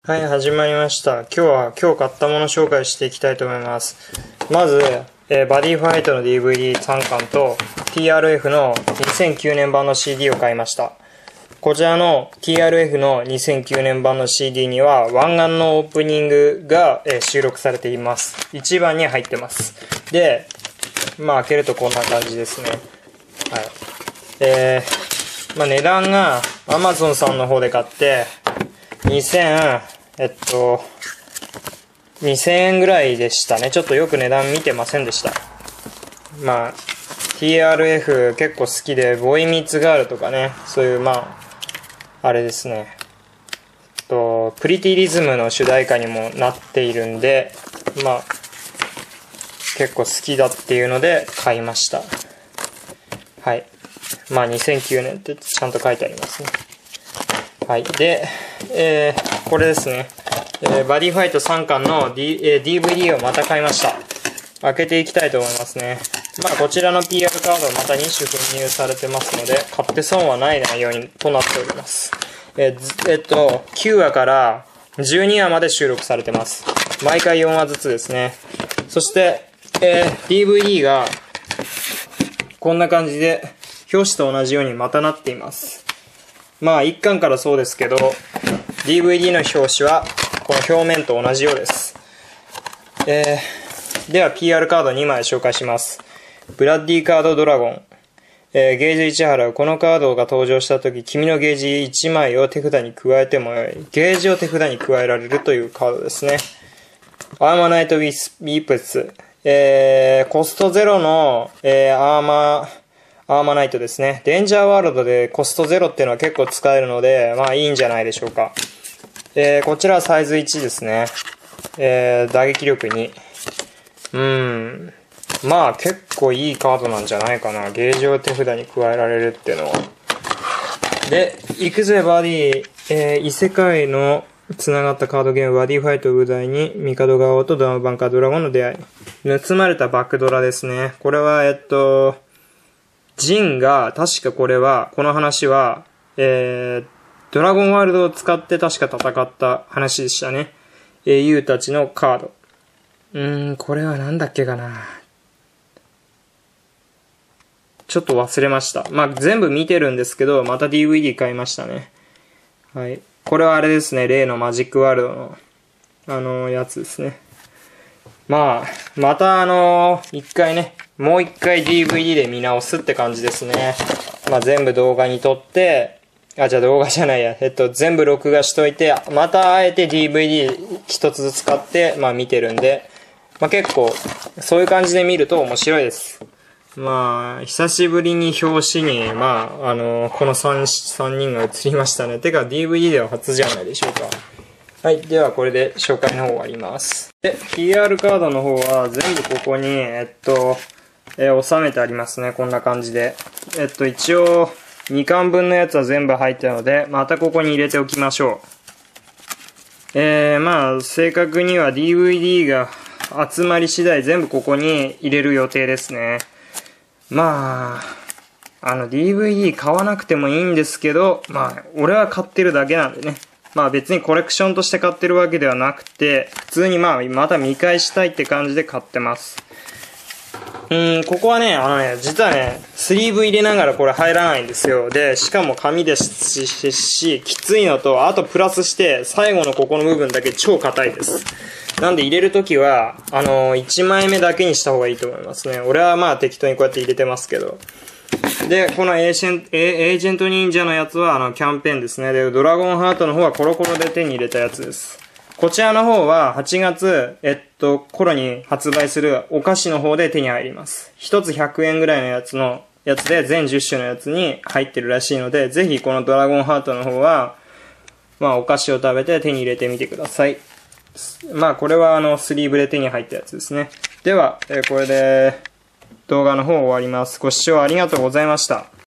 はい、始まりました。今日買ったもの紹介していきたいと思います。まず、バディファイトの DVD3 巻と TRF の2009年版の CD を買いました。こちらの TRF の2009年版の CD には湾岸のオープニングが収録されています。1番に入ってます。で、開けるとこんな感じですね。はい。値段が Amazon さんの方で買って2000円ぐらいでしたね。ちょっとよく値段見てませんでした。TRF 結構好きで、ボーイミーツガールとかね、そういうあれですね。プリティリズムの主題歌にもなっているんで、結構好きだっていうので買いました。はい。2009年ってちゃんと書いてありますね。はい。で、これですね。バディファイト3巻の、DVD をまた買いました。開けていきたいと思いますね。こちらの PR カードまた2種封入されてますので、買って損はない内容にとなっております。9話から12話まで収録されてます。毎回4話ずつですね。そして、DVD が、こんな感じで、表紙と同じようにまたなっています。1巻からそうですけど、DVD の表紙は、この表面と同じようです。では PR カード2枚紹介します。ブラッディカードドラゴン。ゲージ1払う。このカードが登場したとき、君のゲージ1枚を手札に加えてもよい。ゲージを手札に加えられるというカードですね。アーマーナイトウィープス。コストゼロの、アーマーナイトですね。デンジャーワールドでコストゼロっていうのは結構使えるので、いいんじゃないでしょうか。こちらはサイズ1ですね。打撃力2。結構いいカードなんじゃないかな。ゲージを手札に加えられるっていうのは。で、行くぜバディ。異世界の繋がったカードゲームバディファイトを舞台に、ミカドガオとドラムバンカードラゴンの出会い。盗まれたバックドラですね。これはジンが、確かこの話は、ドラゴンワールドを使って確か戦った話でしたね。英雄たちのカード。これはなんだっけかな。ちょっと忘れました。全部見てるんですけど、また DVD 買いましたね。はい。これはあれですね、例のマジックワールドの、やつですね。また一回ね、もう一回 DVD で見直すって感じですね。全部動画に撮って、動画じゃないや。全部録画しといて、またあえて DVD 一つずつ買って、見てるんで、結構、そういう感じで見ると面白いです。久しぶりに表紙に、この3人が映りましたね。てか DVD では初じゃないでしょうか。はい。では、これで紹介の方終わります。で、PR カードの方は全部ここに、収めてありますね。こんな感じで。一応、2巻分のやつは全部入ってるので、またここに入れておきましょう。正確には DVD が集まり次第全部ここに入れる予定ですね。DVD 買わなくてもいいんですけど、俺は買ってるだけなんでね。別にコレクションとして買ってるわけではなくて、普通にまた見返したいって感じで買ってます。ここはね、実はね、スリーブ入れながらこれ入らないんですよ。で、しかも紙ですし、きついのと、あとプラスして、最後のここの部分だけ超硬いです。なんで入れるときは、1枚目だけにした方がいいと思いますね。俺は適当にこうやって入れてますけど。で、このエージェント忍者のやつはキャンペーンですね。で、ドラゴンハートの方はコロコロで手に入れたやつです。こちらの方は8月、頃に発売するお菓子の方で手に入ります。一つ100円ぐらいのやつで全10種のやつに入ってるらしいので、ぜひこのドラゴンハートの方は、お菓子を食べて手に入れてみてください。これはスリーブで手に入ったやつですね。では、これで動画の方終わります。ご視聴ありがとうございました。